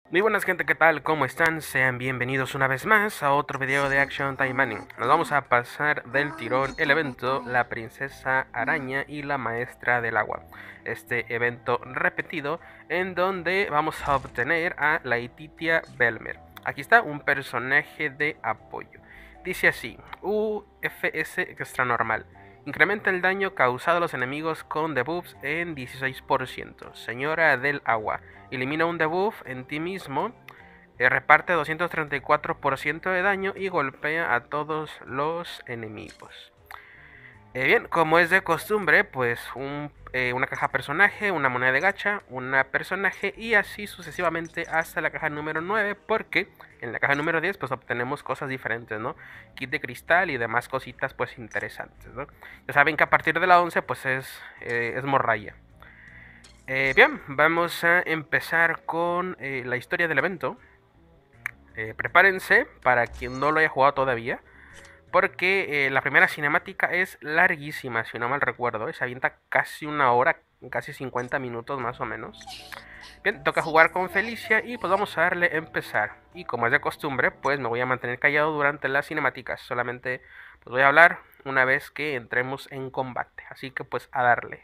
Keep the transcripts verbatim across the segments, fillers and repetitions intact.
Muy buenas gente, ¿qué tal? ¿Cómo están? Sean bienvenidos una vez más a otro video de Action Time Manning. Nos vamos a pasar del tirón el evento La Princesa Araña y la Maestra del Agua. Este evento repetido en donde vamos a obtener a Laetitia Belmer. Aquí está un personaje de apoyo. Dice así, U F S extra normal. Incrementa el daño causado a los enemigos con debuffs en dieciséis por ciento. Señora del Agua. Elimina un debuff en ti mismo, eh, reparte doscientos treinta y cuatro por ciento de daño y golpea a todos los enemigos. Eh, bien, como es de costumbre, pues un, eh, una caja personaje, una moneda de gacha, una personaje y así sucesivamente hasta la caja número nueve, porque en la caja número diez pues obtenemos cosas diferentes, ¿no? Kit de cristal y demás cositas pues interesantes, ¿no? Ya saben que a partir de la once pues es, eh, es morralla. Eh, bien, vamos a empezar con eh, la historia del evento. Eh, prepárense para quien no lo haya jugado todavía, porque eh, la primera cinemática es larguísima, si no mal recuerdo. ¿eh? Se avienta casi una hora, casi cincuenta minutos más o menos. Bien, toca jugar con Felicia y pues vamos a darle a empezar. Y como es de costumbre, pues me voy a mantener callado durante las cinemáticas. Solamente pues voy a hablar una vez que entremos en combate. Así que pues a darle.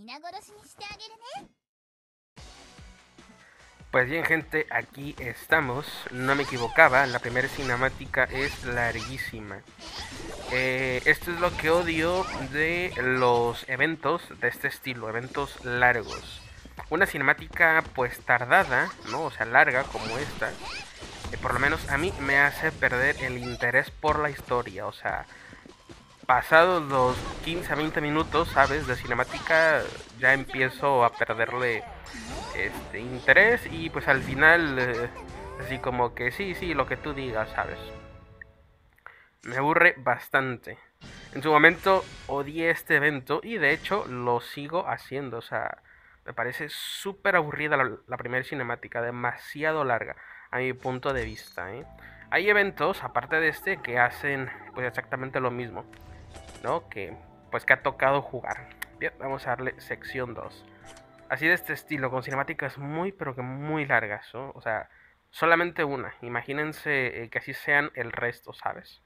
Pues bien, gente, aquí estamos. No me equivocaba, la primera cinemática es larguísima. Eh, esto es lo que odio de los eventos de este estilo, eventos largos. Una cinemática pues tardada, ¿no? O sea, larga como esta, eh, por lo menos a mí me hace perder el interés por la historia. O sea, pasados los quince a veinte minutos, ¿sabes? De cinemática ya empiezo a perderle este interés y pues al final eh, así como que sí, sí, lo que tú digas, ¿sabes? Me aburre bastante. En su momento odié este evento y de hecho lo sigo haciendo. O sea, me parece súper aburrida la, la primera cinemática, demasiado larga a mi punto de vista, ¿eh? Hay eventos, aparte de este, que hacen pues exactamente lo mismo, ¿no? Que pues que ha tocado jugar. Bien, vamos a darle sección dos. Así de este estilo, con cinemáticas muy pero que muy largas, ¿no? O sea, solamente una. Imagínense eh, que así sean el resto, ¿sabes?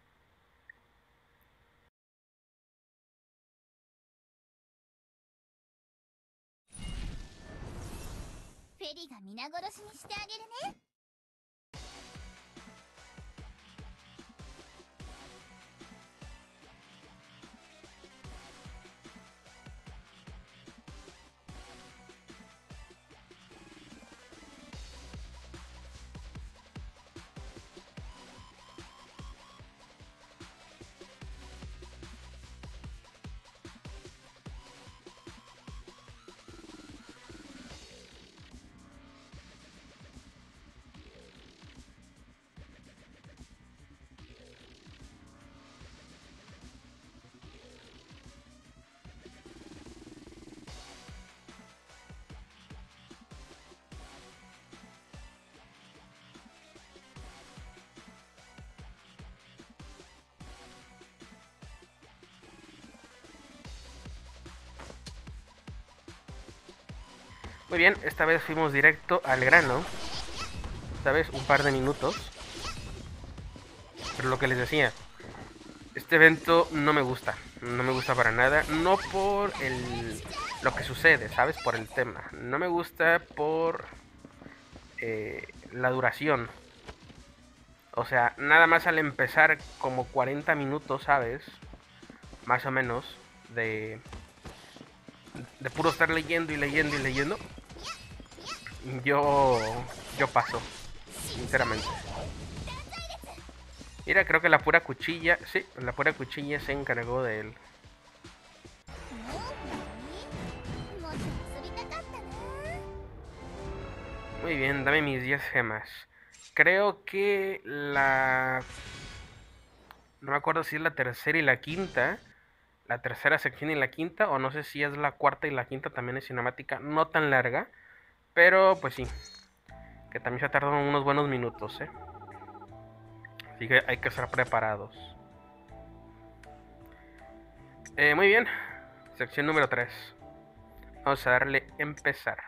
Muy bien, esta vez fuimos directo al grano. Esta vez un par de minutos. Pero lo que les decía, este evento no me gusta. No me gusta para nada. No por el lo que sucede, ¿sabes? Por el tema. No me gusta por eh, la duración. O sea, nada más al empezar como cuarenta minutos, ¿sabes? Más o menos. De, de puro estar leyendo y leyendo y leyendo. Yo, yo paso, sinceramente. Mira, creo que la pura cuchilla, sí, la pura cuchilla se encargó de él. Muy bien, dame mis diez gemas. Creo que la... No me acuerdo si es la tercera y la quinta. La tercera sección y la quinta. O no sé si es la cuarta y la quinta. También es cinemática. No tan larga. Pero pues sí. Que también se tardan unos buenos minutos, ¿eh? Así que hay que estar preparados. Eh, muy bien. Sección número tres. Vamos a darle empezar.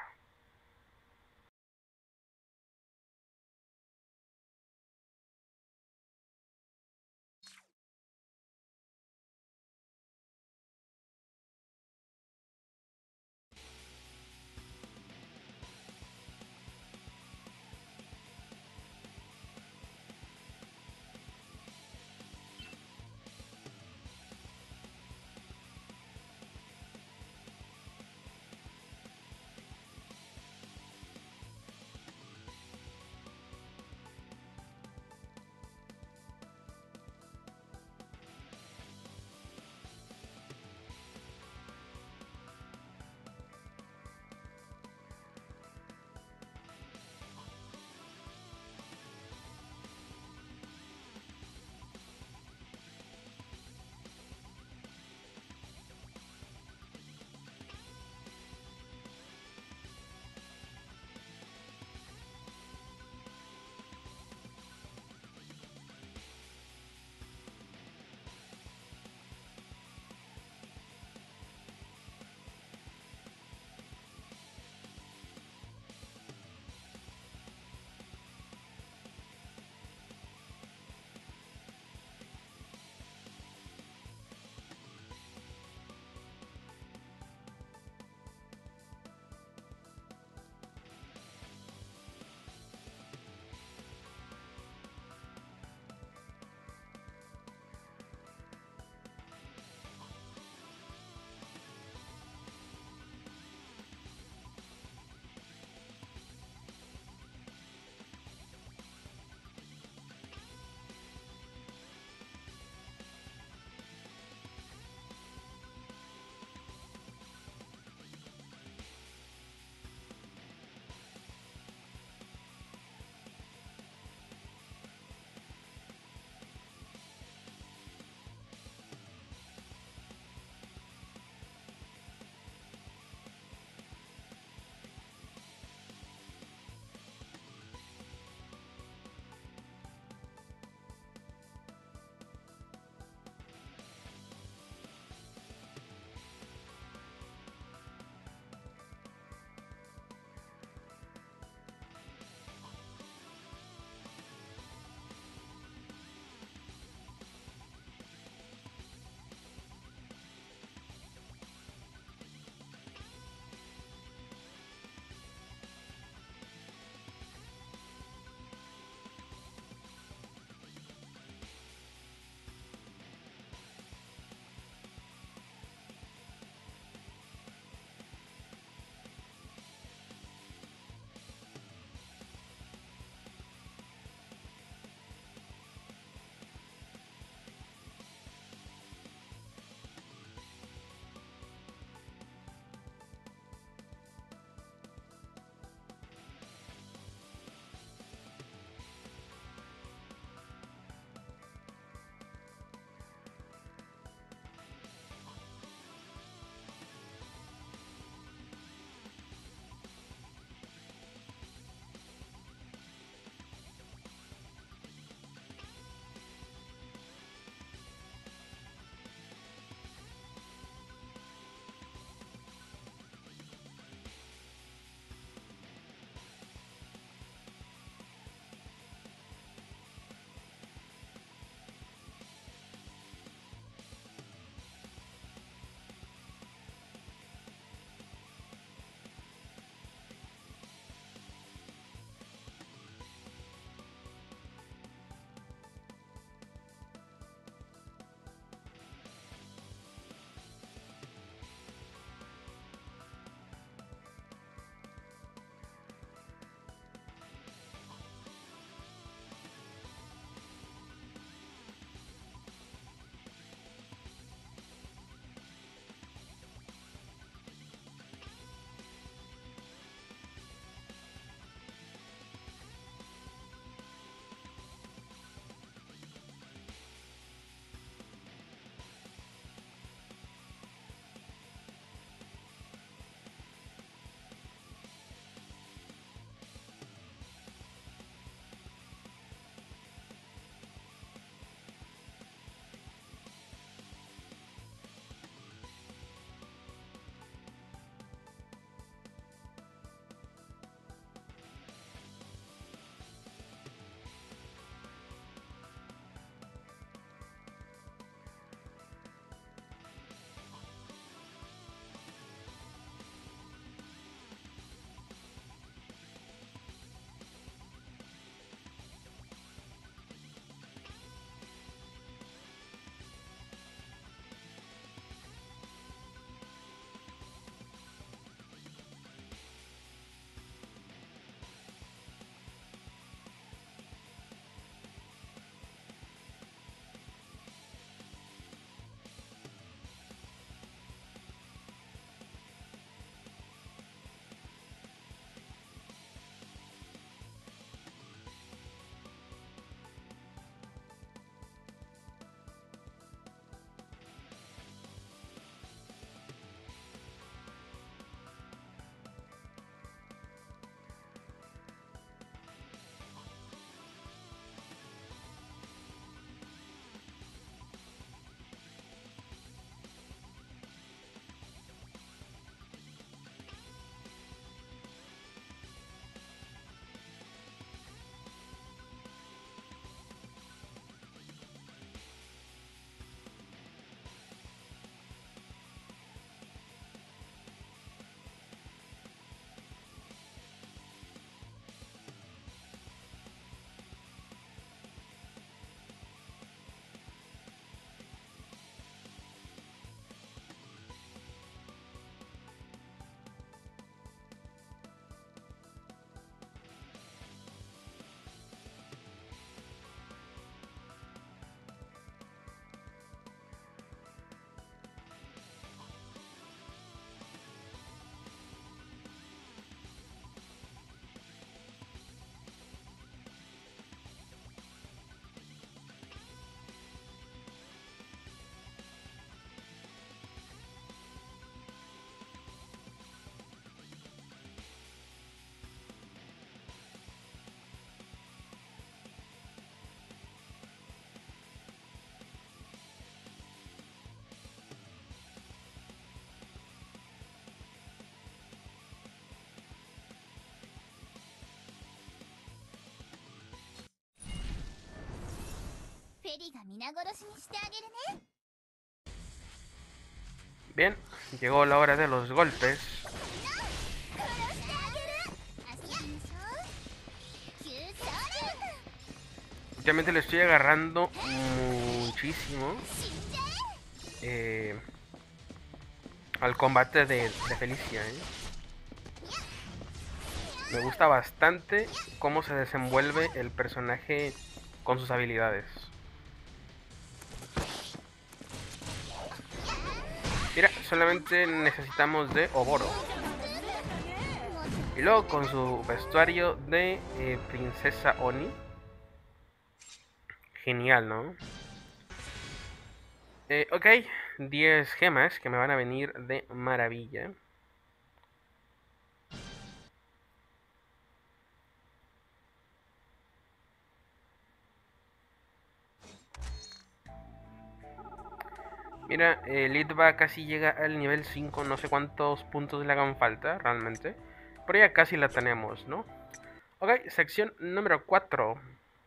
Bien, llegó la hora de los golpes. Últimamente le estoy agarrando muchísimo eh, al combate de, de Felicia, ¿eh? Me gusta bastante cómo se desenvuelve el personaje con sus habilidades. Mira, solamente necesitamos de Oboro. Y luego con su vestuario de eh, princesa Oni. Genial, ¿no? Eh, ok, diez gemas que me van a venir de maravilla. Mira, eh, Litva casi llega al nivel cinco, no sé cuántos puntos le hagan falta realmente. Pero ya casi la tenemos, ¿no? Ok, sección número cuatro.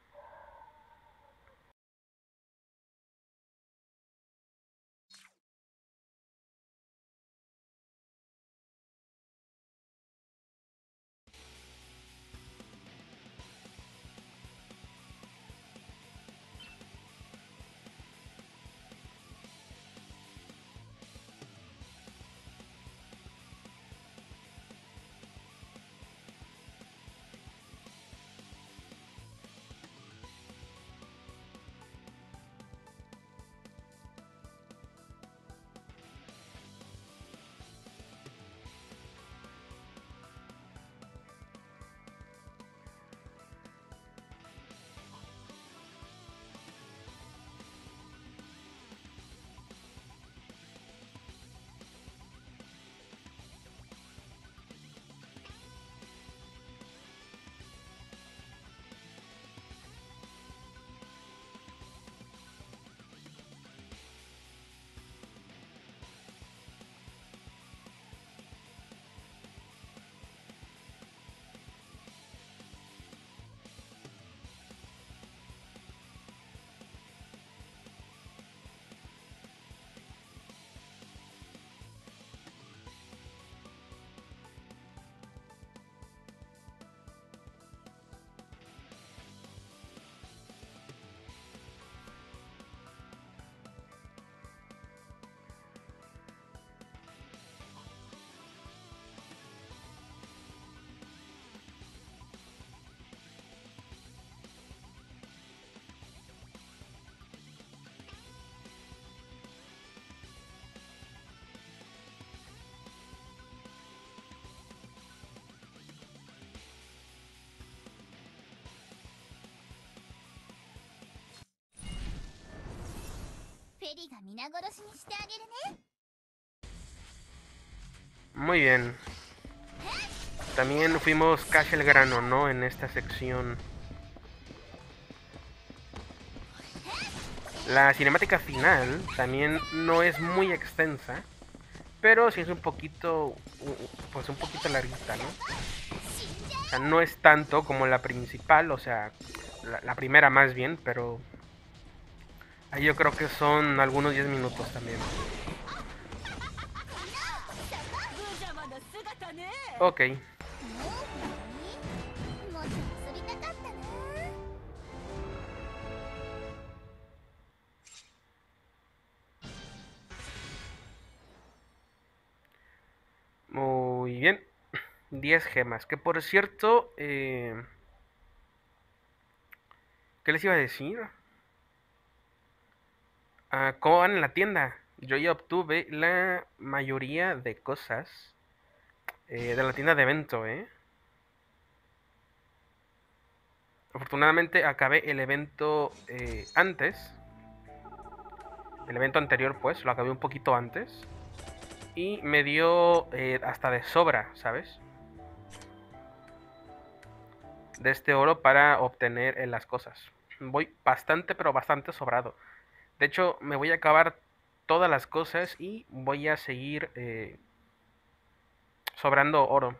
Muy bien. También fuimos casi al grano, ¿no? En esta sección. La cinemática final también no es muy extensa, pero sí es un poquito, pues un poquito larguita, ¿no? O sea, no es tanto como la principal, o sea, la, la primera más bien, pero ahí yo creo que son algunos diez minutos también. Ok. Muy bien. diez gemas. Que por cierto, eh, ¿qué les iba a decir? Ah, ¿cómo van en la tienda? Yo ya obtuve la mayoría de cosas eh, de la tienda de evento, ¿eh? Afortunadamente acabé el evento eh, antes. El evento anterior, pues, lo acabé un poquito antes. Y me dio eh, hasta de sobra, ¿sabes? De este oro para obtener eh, las cosas. Voy bastante, pero bastante sobrado. De hecho, me voy a acabar todas las cosas y voy a seguir eh, sobrando oro.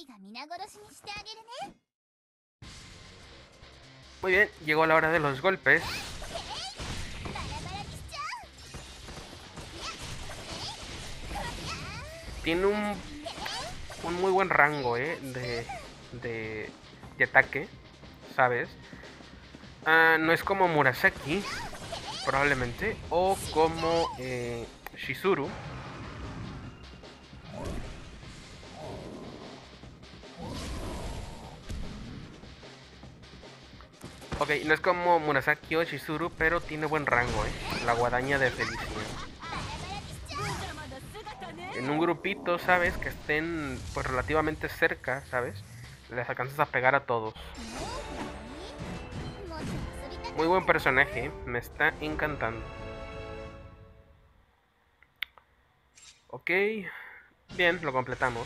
Muy bien, llegó la hora de los golpes. Tiene un, un muy buen rango eh, de, de, de ataque, ¿sabes? Uh, no es como Murasaki, probablemente, o como eh, Shizuru. Ok, no es como Murasaki o Shizuru, pero tiene buen rango, ¿eh? La guadaña de Felicia. En un grupito, ¿sabes? Que estén pues relativamente cerca, ¿sabes? Les alcanzas a pegar a todos. Muy buen personaje, ¿eh? Me está encantando. Ok, bien, lo completamos.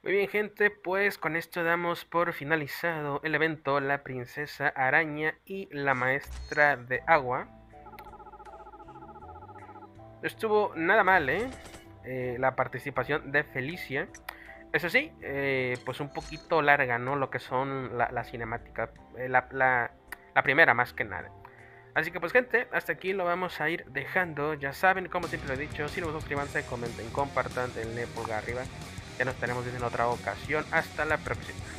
Muy bien, gente, pues con esto damos por finalizado el evento La Princesa Araña y la Maestra de Agua. Estuvo nada mal, ¿eh? eh la participación de Felicia. Eso sí, eh, pues un poquito larga, ¿no? Lo que son la, la cinemática. Eh, la, la, la primera más que nada. Así que pues gente, hasta aquí lo vamos a ir dejando. Ya saben, como siempre lo he dicho, si no suscríbanse, comenten, compartan, denle pulgar arriba. Ya nos estaremos viendo en otra ocasión. Hasta la próxima.